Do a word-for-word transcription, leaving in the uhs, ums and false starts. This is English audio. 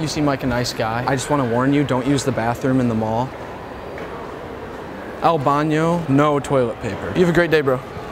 You seem like a nice guy. I just want to warn you, don't use the bathroom in the mall. Al baño, no toilet paper. You have a great day, bro.